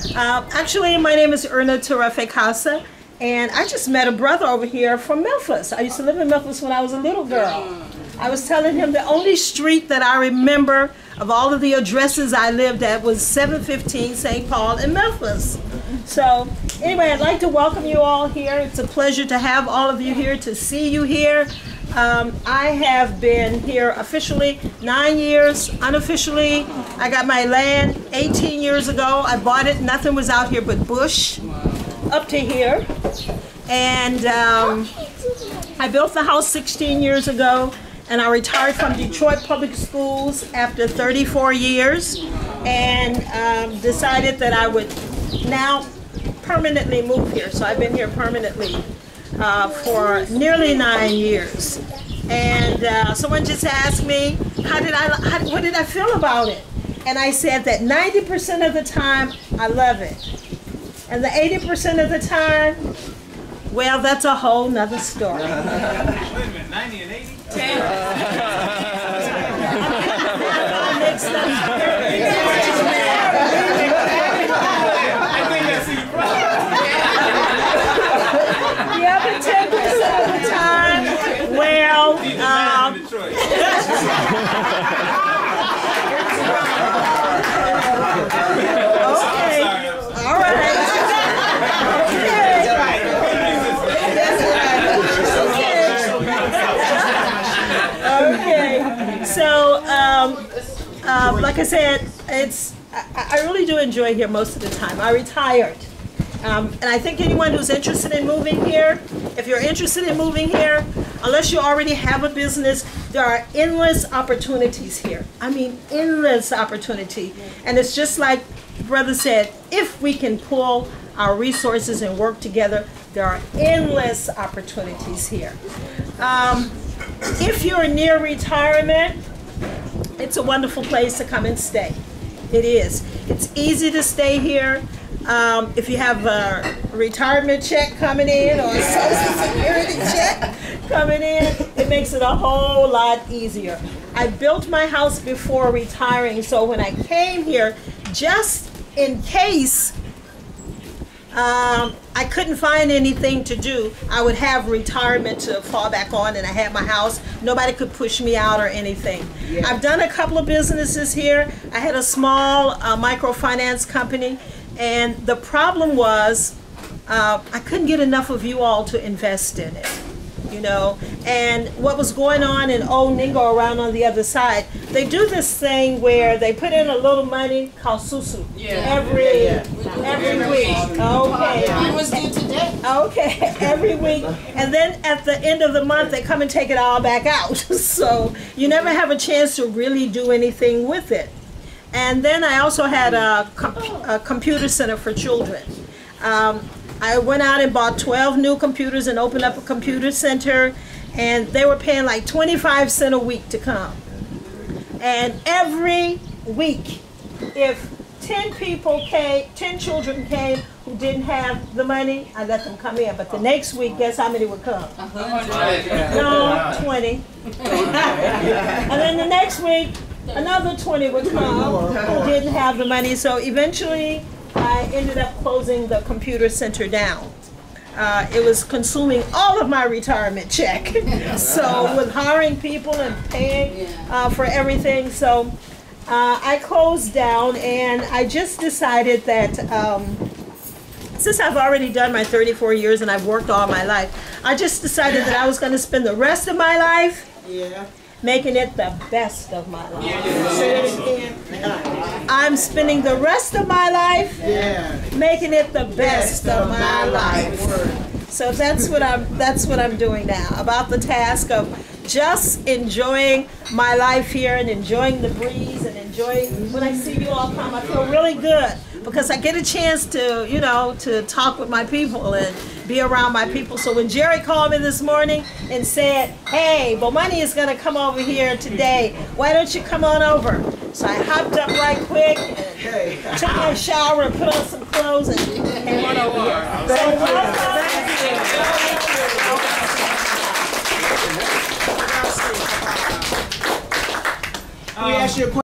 Actually, my name is Erna, and I just met a brother over here from Memphis. I used to live in Memphis when I was a little girl. I was telling him the only street that I remember of all of the addresses I lived at was 715 St. Paul in Memphis. So anyway, I'd like to welcome you all here. It's a pleasure to have all of you here, to see you here. I have been here officially 9 years. Unofficially, I got my land 18 years ago. I bought it. Nothing was out here but bush up to here. And I built the house 16 years ago. And I retired from Detroit Public Schools after 34 years and decided that I would now permanently move here. So I've been here permanently for nearly 9 years. And someone just asked me, what did I feel about it? And I said that 90% of the time, I love it. And the 80% of the time, well, that's a whole nother story. Wait a minute, 90 and 80? 10. The other 10% of the time, well, okay, all right. Okay, so like I said, I really do enjoy here most of the time. I retired, and I think anyone who's interested in moving here, if you're interested in moving here, unless you already have a business, there are endless opportunities here. I mean, endless opportunity, and it's just like Brother said, if we can pull our resources and work together, there are endless opportunities here. If you're near retirement, it's a wonderful place to come and stay. It is. It's easy to stay here. If you have a retirement check coming in or a Social Security check coming in, it makes it a whole lot easier. I built my house before retiring, so when I came here, just in case I couldn't find anything to do, I would have retirement to fall back on, and I had my house. Nobody could push me out or anything. Yeah. I've done a couple of businesses here. I had a small microfinance company, and the problem was I couldn't get enough of you all to invest in it. You know, and what was going on in old Ningo around on the other side, they do this thing where they put in a little money called susu every week. Okay. Mine was due today. Okay, every week, and then at the end of the month they come and take it all back out. So you never have a chance to really do anything with it. And then I also had a computer center for children. I went out and bought 12 new computers and opened up a computer center, and they were paying like 25 cents a week to come. And every week, if 10 people came, 10 children came who didn't have the money, I let them come in. But the next week, guess how many would come? 100. No, 20. And then the next week, another 20 would come who didn't have the money. So eventually, I ended up closing the computer center down. It was consuming all of my retirement check. So with hiring people and paying for everything, so I closed down, and I just decided that since I've already done my 34 years and I've worked all my life, I just decided that I was going to spend the rest of my life making it the best of my life. I'm spending the rest of my life making it the best of my life. So that's what I'm doing now, about the task of just enjoying my life here and enjoying the breeze and enjoying when I see you all come. I feel really good because I get a chance to, you know, to talk with my people and be around my people. So when Jerry called me this morning and said, hey, Bomani is going to come over here today, why don't you come on over? So I hopped up right quick and took my shower and put on some clothes and came on over here. So welcome. We ask you a question.